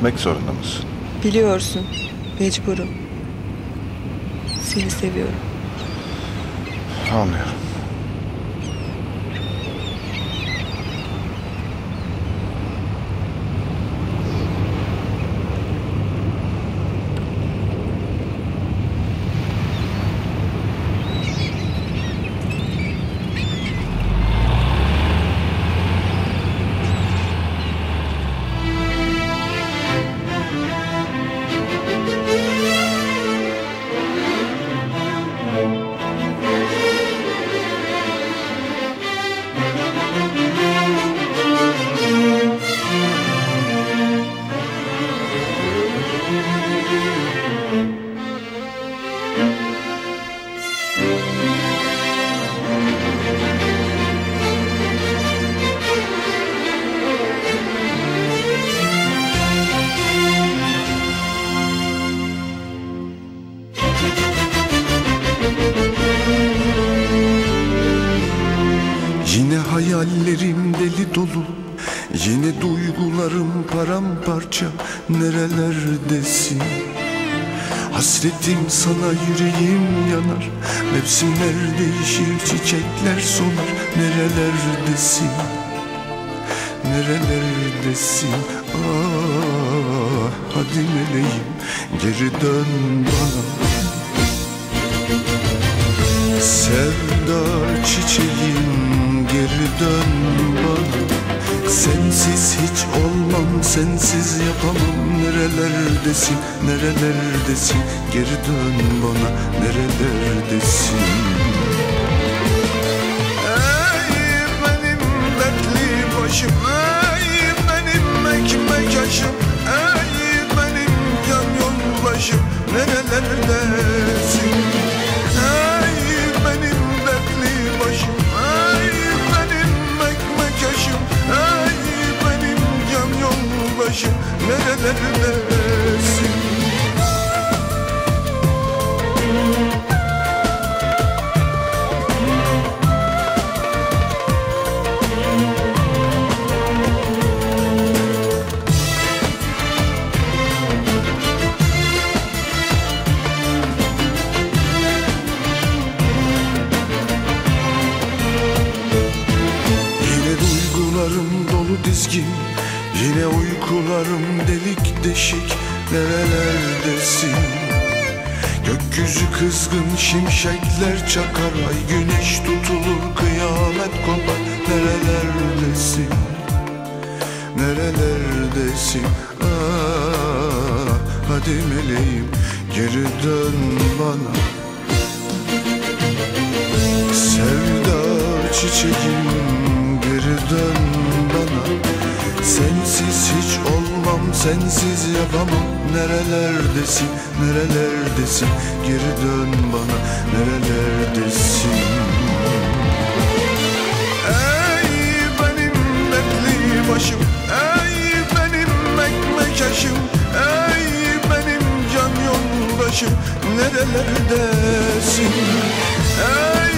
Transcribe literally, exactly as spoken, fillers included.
Gitmek zorunda mısın? Biliyorsun, mecburum. Seni seviyorum. Anlıyorum. Yine hayallerim deli dolu, yine duygularım paramparça. Nerelerdesin? Hasretim sana, yüreğim yanar. Mevsimler değişir, çiçekler solar. Nerelerdesin? Nerelerdesin? Ah, hadi meleğim, geri dön bana. Sevda çiçeğim, geri dön bana. Sensiz hiç olmam, sensiz yapamam. Nerelerdesin, nerelerdesin? Geri dön bana, nerelerdesin? Ey benim dertli başım, ey benim ekmek yaşım, ey benim can yoldaşım, nerelerdesin? Nerelerdesin? Yine duygularım dolu dizgin, yine uykularım delik deşik. Nerelerdesin? Gökyüzü kızgın, şimşekler çakar. Ay güneş tutulur, kıyamet kopar. Nerelerdesin? Nerelerdesin? Ah, hadi meleğim, geri dön bana. Sevda çiçeğim, geri dön bana. Sensiz hiç olmam, sensiz yapamam. Nerelerdesin, nerelerdesin? Geri dön bana, nerelerdesin? Ey benim dertli başım, ey benim ekmek yaşım, ey benim can yoldaşım, nerelerdesin? Ey